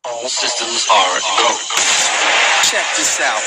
All systems are go. Check this out.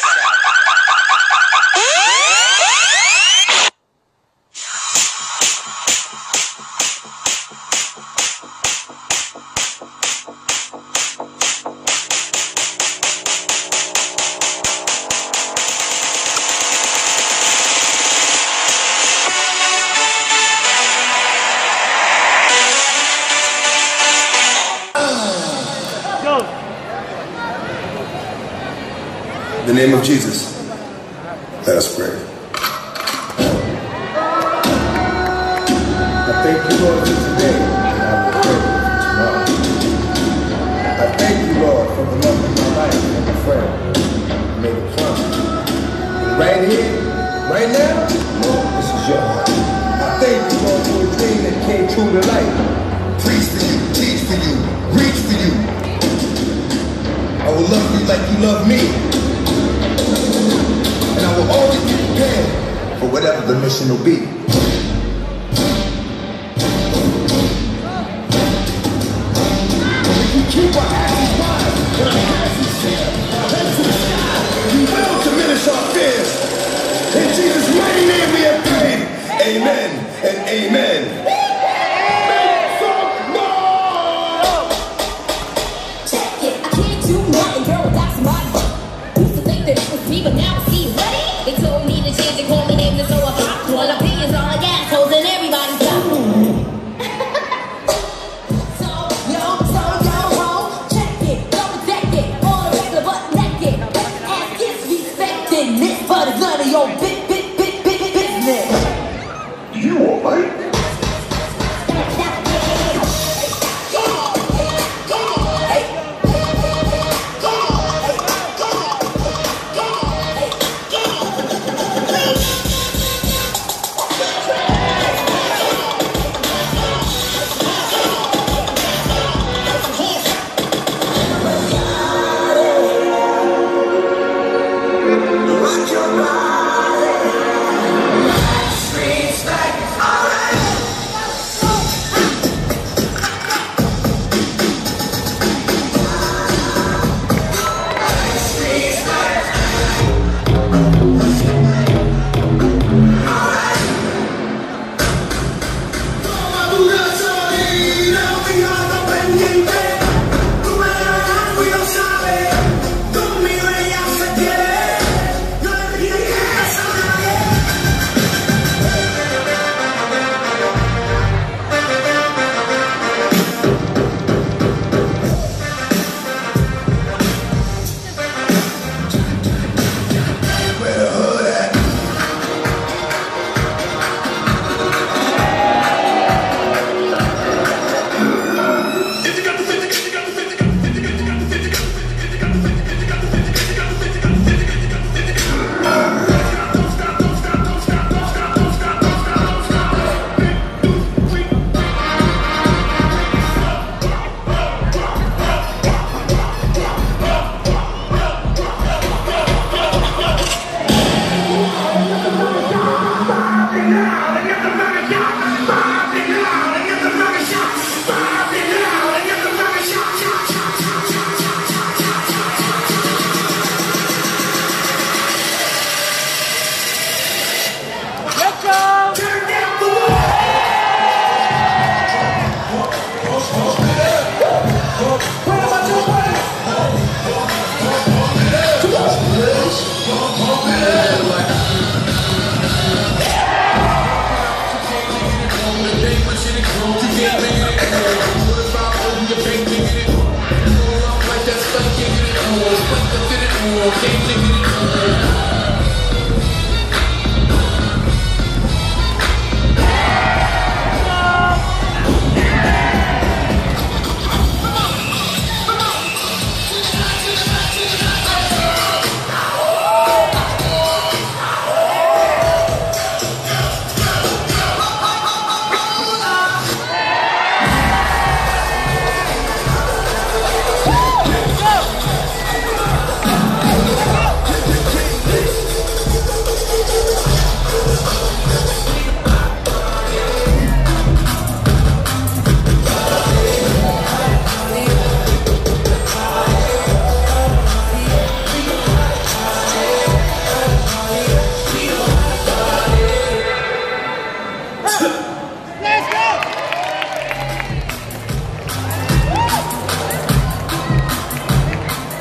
In the name of Jesus, let us pray. I thank you, Lord, for today, and I will pray for tomorrow. I thank you, Lord, for the love of my life and my friend. May the promise. Right here, right now, Lord, this is your heart. I thank you, Lord, for a dream that came true to life. Preach for you, teach for you, reach for you. I will love you like you love me. And I will always be prepared for whatever the mission will be. If we keep our asses wide and our asses here, our heads to the sky, we will diminish our fears. In Jesus' mighty name we have prayed. Amen and amen. Make some noise! Check it, I can't do nothing, girl, that's my butt. Used to think that it was me, but now I see what. They told me to change and call me names and so I popped one. Opinions on like assholes and everybody's got So yo, ho, check it, double deck it, all the regular but naked. Ass is respecting this, but it's none of your business. You alright?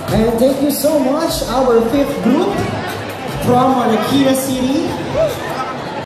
And thank you so much, our fifth group from Marikina City.